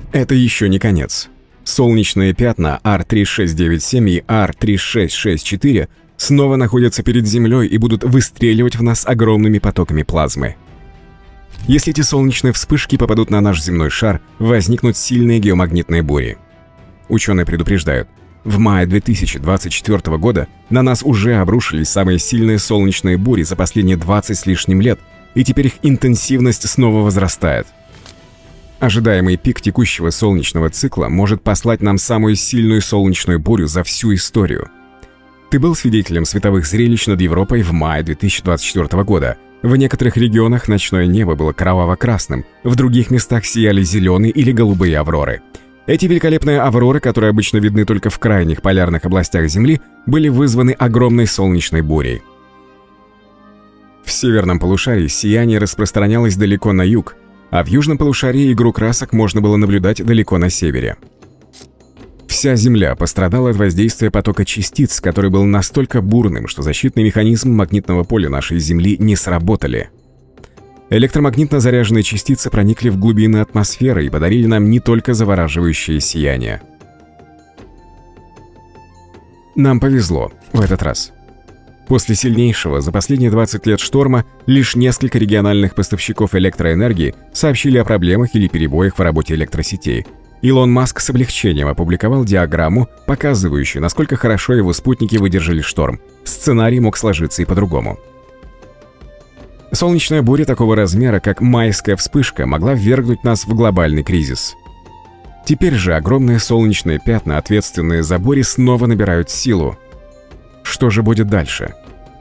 Это еще не конец. Солнечные пятна R3697 и R3664 снова находятся перед Землей и будут выстреливать в нас огромными потоками плазмы. Если эти солнечные вспышки попадут на наш земной шар, возникнут сильные геомагнитные бури. Ученые предупреждают, в мае 2024 года на нас уже обрушились самые сильные солнечные бури за последние 20 с лишним лет, и теперь их интенсивность снова возрастает. Ожидаемый пик текущего солнечного цикла может послать нам самую сильную солнечную бурю за всю историю. Ты был свидетелем световых зрелищ над Европой в мае 2024 года. В некоторых регионах ночное небо было кроваво-красным, в других местах сияли зеленые или голубые авроры. Эти великолепные авроры, которые обычно видны только в крайних полярных областях Земли, были вызваны огромной солнечной бурей. В северном полушарии сияние распространялось далеко на юг, а в южном полушарии игру красок можно было наблюдать далеко на севере. Вся Земля пострадала от воздействия потока частиц, который был настолько бурным, что защитный механизм магнитного поля нашей Земли не сработали. Электромагнитно заряженные частицы проникли в глубины атмосферы и подарили нам не только завораживающее сияние. Нам повезло в этот раз. После сильнейшего за последние 20 лет шторма лишь несколько региональных поставщиков электроэнергии сообщили о проблемах или перебоях в работе электросетей. Илон Маск с облегчением опубликовал диаграмму, показывающую, насколько хорошо его спутники выдержали шторм. Сценарий мог сложиться и по-другому. Солнечная буря такого размера, как майская вспышка, могла ввергнуть нас в глобальный кризис. Теперь же огромные солнечные пятна, ответственные за бури, снова набирают силу. Что же будет дальше?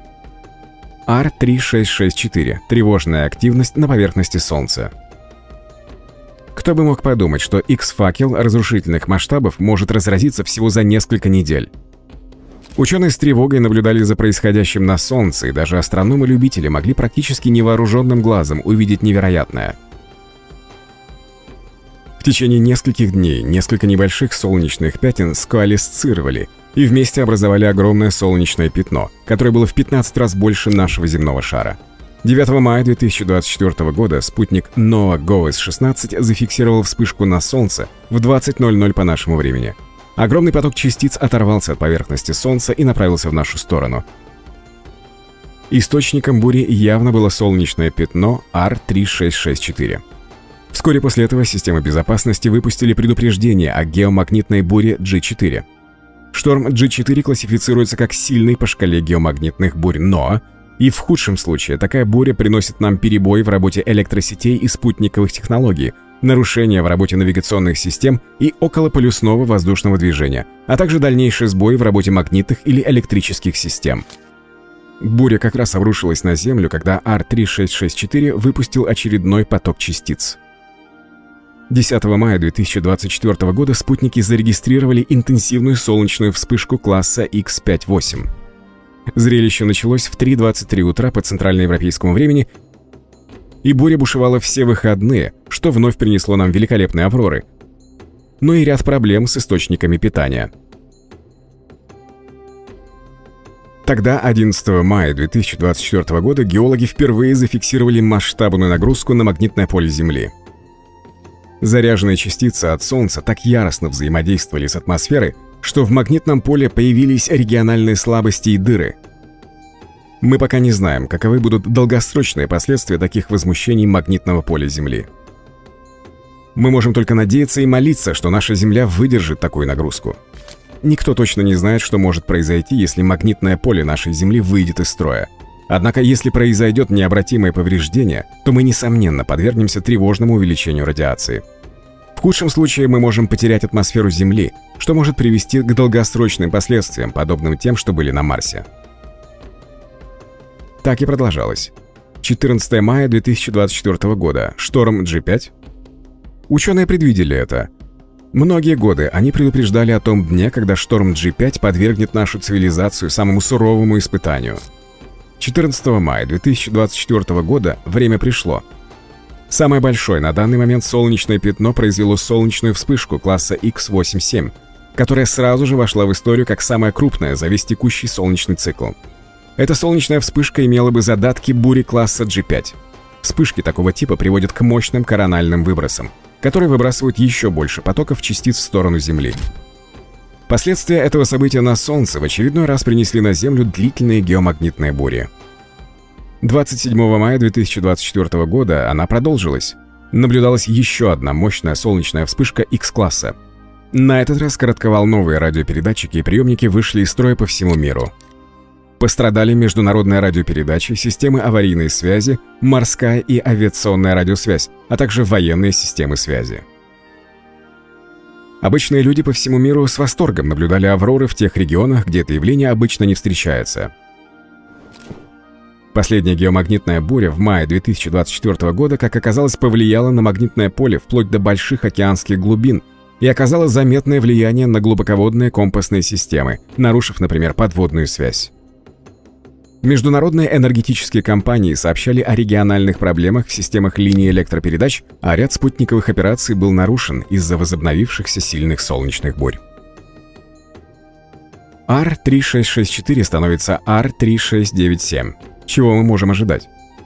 R3664. Тревожная активность на поверхности Солнца. Кто бы мог подумать, что X-факел разрушительных масштабов может разразиться всего за несколько недель. Ученые с тревогой наблюдали за происходящим на Солнце, и даже астрономы-любители могли практически невооруженным глазом увидеть невероятное. В течение нескольких дней несколько небольших солнечных пятен скоалесцировали и вместе образовали огромное солнечное пятно, которое было в 15 раз больше нашего земного шара. 9 мая 2024 года спутник NOAA GOES-16 зафиксировал вспышку на Солнце в 20:00 по нашему времени. Огромный поток частиц оторвался от поверхности Солнца и направился в нашу сторону. Источником бури явно было солнечное пятно R3664. Вскоре после этого системы безопасности выпустили предупреждение о геомагнитной буре G4. Шторм G4 классифицируется как сильный по шкале геомагнитных бурь NOAA, и в худшем случае такая буря приносит нам перебои в работе электросетей и спутниковых технологий, нарушения в работе навигационных систем и околополюсного воздушного движения, а также дальнейший сбой в работе магнитных или электрических систем. Буря как раз обрушилась на Землю, когда R3664 выпустил очередной поток частиц. 10 мая 2024 года спутники зарегистрировали интенсивную солнечную вспышку класса X5-8. Зрелище началось в 3:23 утра по центральноевропейскому времени, и буря бушевала все выходные, что вновь принесло нам великолепные авроры, но и ряд проблем с источниками питания. Тогда, 11 мая 2024 года, геологи впервые зафиксировали масштабную нагрузку на магнитное поле Земли. Заряженные частицы от Солнца так яростно взаимодействовали с атмосферой, что в магнитном поле появились региональные слабости и дыры. Мы пока не знаем, каковы будут долгосрочные последствия таких возмущений магнитного поля Земли. Мы можем только надеяться и молиться, что наша Земля выдержит такую нагрузку. Никто точно не знает, что может произойти, если магнитное поле нашей Земли выйдет из строя. Однако, если произойдет необратимое повреждение, то мы, несомненно, подвергнемся тревожному увеличению радиации. В худшем случае мы можем потерять атмосферу Земли, что может привести к долгосрочным последствиям, подобным тем, что были на Марсе. Так и продолжалось. 14 мая 2024 года. Шторм G5. Ученые предвидели это. Многие годы они предупреждали о том дне, когда шторм G5 подвергнет нашу цивилизацию самому суровому испытанию. 14 мая 2024 года время пришло. Самое большое на данный момент солнечное пятно произвело солнечную вспышку класса X87, которая сразу же вошла в историю как самая крупная за весь текущий солнечный цикл. Эта солнечная вспышка имела бы задатки бури класса G5. Вспышки такого типа приводят к мощным корональным выбросам. которые выбрасывают еще больше потоков частиц в сторону Земли. Последствия этого события на Солнце в очередной раз принесли на Землю длительные геомагнитные бури. 27 мая 2024 года она продолжилась. Наблюдалась еще одна мощная солнечная вспышка X-класса. На этот раз коротковолновые радиопередатчики и приемники вышли из строя по всему миру. Пострадали международные радиопередачи, системы аварийной связи, морская и авиационная радиосвязь, а также военные системы связи. Обычные люди по всему миру с восторгом наблюдали авроры в тех регионах, где это явление обычно не встречается. Последняя геомагнитная буря в мае 2024 года, как оказалось, повлияла на магнитное поле вплоть до больших океанских глубин и оказала заметное влияние на глубоководные компасные системы, нарушив, например, подводную связь. Международные энергетические компании сообщали о региональных проблемах в системах линий электропередач, а ряд спутниковых операций был нарушен из-за возобновившихся сильных солнечных бурь. R3664 становится R3697. Чего мы можем ожидать?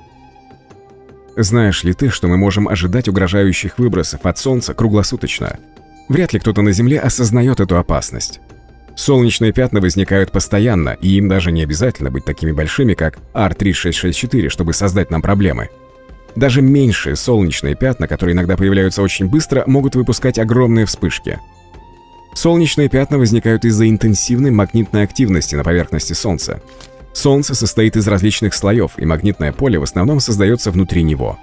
Знаешь ли ты, что мы можем ожидать угрожающих выбросов от Солнца круглосуточно? Вряд ли кто-то на Земле осознает эту опасность. Солнечные пятна возникают постоянно, и им даже не обязательно быть такими большими, как R3664, чтобы создать нам проблемы. Даже меньшие солнечные пятна, которые иногда появляются очень быстро, могут выпускать огромные вспышки. Солнечные пятна возникают из-за интенсивной магнитной активности на поверхности Солнца. Солнце состоит из различных слоев, и магнитное поле в основном создается внутри него.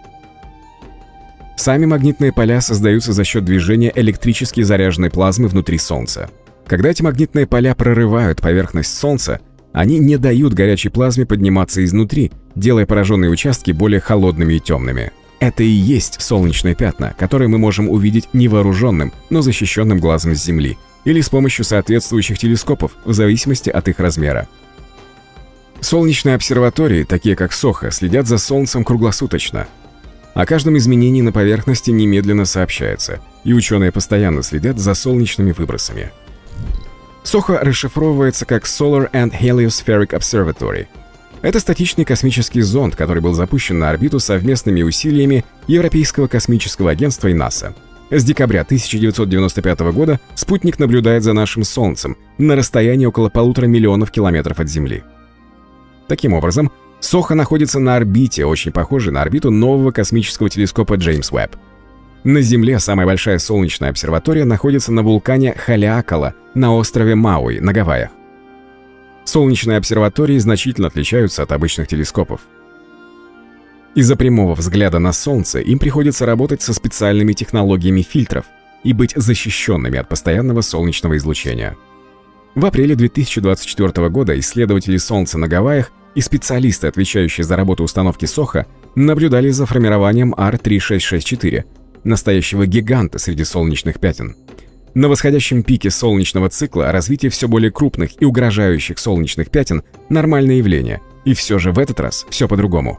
Сами магнитные поля создаются за счет движения электрически заряженной плазмы внутри Солнца. Когда эти магнитные поля прорывают поверхность Солнца, они не дают горячей плазме подниматься изнутри, делая пораженные участки более холодными и темными. Это и есть солнечные пятна, которые мы можем увидеть невооруженным, но защищенным глазом с Земли, или с помощью соответствующих телескопов, в зависимости от их размера. Солнечные обсерватории, такие как СОХО, следят за Солнцем круглосуточно. О каждом изменении на поверхности немедленно сообщается, и ученые постоянно следят за солнечными выбросами. СОХО расшифровывается как Solar and Heliospheric Observatory. Это статичный космический зонд, который был запущен на орбиту совместными усилиями Европейского космического агентства и НАСА. С декабря 1995 года спутник наблюдает за нашим Солнцем на расстоянии около 1,5 миллионов километров от Земли. Таким образом, СОХО находится на орбите, очень похожей на орбиту нового космического телескопа Джеймс Уэбб. На Земле самая большая солнечная обсерватория находится на вулкане Халиакала на острове Мауи на Гавайях. Солнечные обсерватории значительно отличаются от обычных телескопов. Из-за прямого взгляда на Солнце им приходится работать со специальными технологиями фильтров и быть защищенными от постоянного солнечного излучения. В апреле 2024 года исследователи Солнца на Гавайях и специалисты, отвечающие за работу установки СОХО, наблюдали за формированием R3664, настоящего гиганта среди солнечных пятен. На восходящем пике солнечного цикла развитие все более крупных и угрожающих солнечных пятен – нормальное явление, и все же в этот раз все по-другому.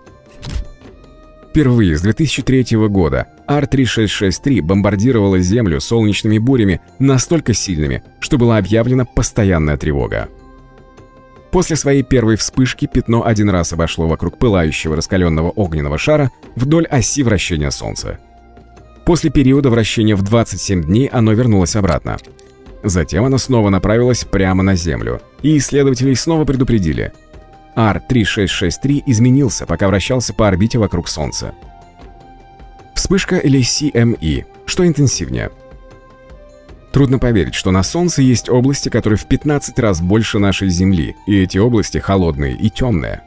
Впервые с 2003 года R3663 бомбардировала Землю солнечными бурями настолько сильными, что была объявлена постоянная тревога. После своей первой вспышки пятно один раз обошло вокруг пылающего раскаленного огненного шара вдоль оси вращения Солнца. После периода вращения в 27 дней оно вернулось обратно. Затем оно снова направилось прямо на Землю, и исследователи снова предупредили. R3663 изменился, пока вращался по орбите вокруг Солнца. Вспышка или CME. Что интенсивнее? Трудно поверить, что на Солнце есть области, которые в 15 раз больше нашей Земли, и эти области холодные и темные.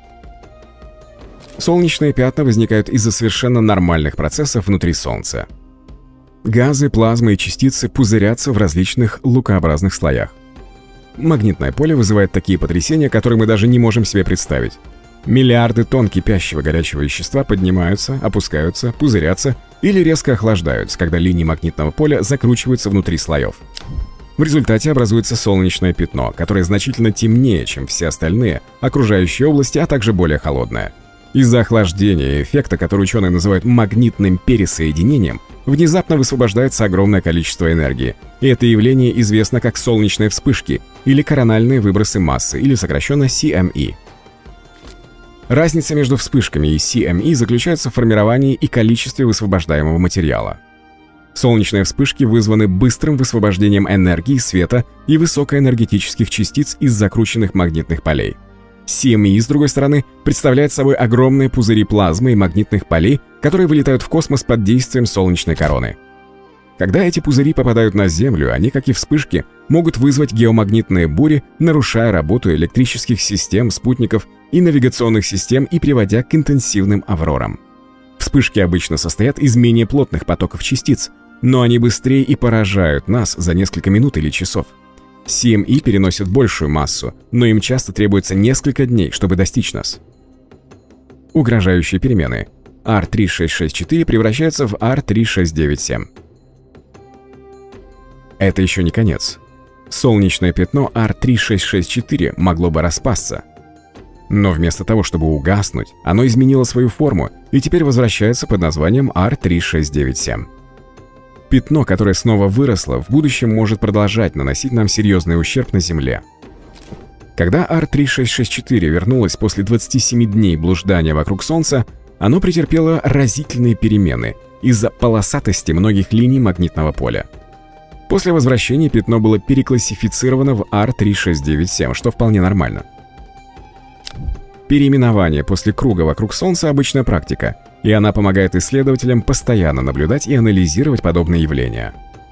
Солнечные пятна возникают из-за совершенно нормальных процессов внутри Солнца. Газы, плазмы и частицы пузырятся в различных лукообразных слоях. Магнитное поле вызывает такие потрясения, которые мы даже не можем себе представить. Миллиарды тонн кипящего горячего вещества поднимаются, опускаются, пузырятся или резко охлаждаются, когда линии магнитного поля закручиваются внутри слоев. В результате образуется солнечное пятно, которое значительно темнее, чем все остальные окружающие области, а также более холодное. Из-за охлаждения и эффекта, который ученые называют магнитным пересоединением, внезапно высвобождается огромное количество энергии, и это явление известно как солнечные вспышки или корональные выбросы массы, или сокращенно CME. Разница между вспышками и CME заключается в формировании и количестве высвобождаемого материала. Солнечные вспышки вызваны быстрым высвобождением энергии, света и высокоэнергетических частиц из закрученных магнитных полей. CME, с другой стороны, представляет собой огромные пузыри плазмы и магнитных полей, которые вылетают в космос под действием солнечной короны. Когда эти пузыри попадают на Землю, они, как и вспышки, могут вызвать геомагнитные бури, нарушая работу электрических систем, спутников и навигационных систем и приводя к интенсивным аврорам. Вспышки обычно состоят из менее плотных потоков частиц, но они быстрее и поражают нас за несколько минут или часов. CME переносят большую массу, но им часто требуется несколько дней, чтобы достичь нас. Угрожающие перемены. R3664 превращается в R3697. Это еще не конец. Солнечное пятно R3664 могло бы распасться. Но вместо того, чтобы угаснуть, оно изменило свою форму и теперь возвращается под названием R3697. Пятно, которое снова выросло, в будущем может продолжать наносить нам серьезный ущерб на Земле. Когда R3664 вернулось после 27 дней блуждания вокруг Солнца, оно претерпело разительные перемены из-за полосатости многих линий магнитного поля. После возвращения пятно было переклассифицировано в R3697, что вполне нормально. Переименование после круга вокруг Солнца – обычная практика, и она помогает исследователям постоянно наблюдать и анализировать подобные явления.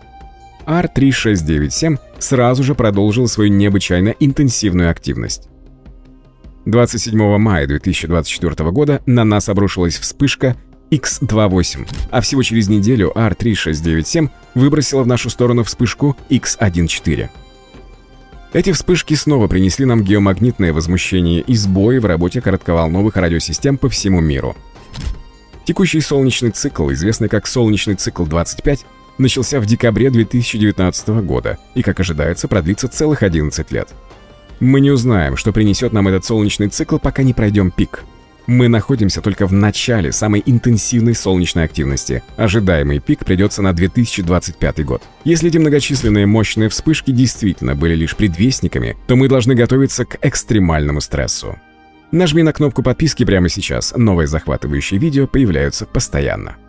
R3697 сразу же продолжил свою необычайно интенсивную активность. 27 мая 2024 года на нас обрушилась вспышка X28, а всего через неделю R3697 выбросила в нашу сторону вспышку X14. Эти вспышки снова принесли нам геомагнитное возмущение и сбои в работе коротковолновых радиосистем по всему миру. Текущий солнечный цикл, известный как солнечный цикл 25, начался в декабре 2019 года и, как ожидается, продлится целых 11 лет. Мы не узнаем, что принесет нам этот солнечный цикл, пока не пройдем пик. Мы находимся только в начале самой интенсивной солнечной активности. Ожидаемый пик придется на 2025 год. Если эти многочисленные мощные вспышки действительно были лишь предвестниками, то мы должны готовиться к экстремальному стрессу. Нажми на кнопку подписки прямо сейчас, новые захватывающие видео появляются постоянно.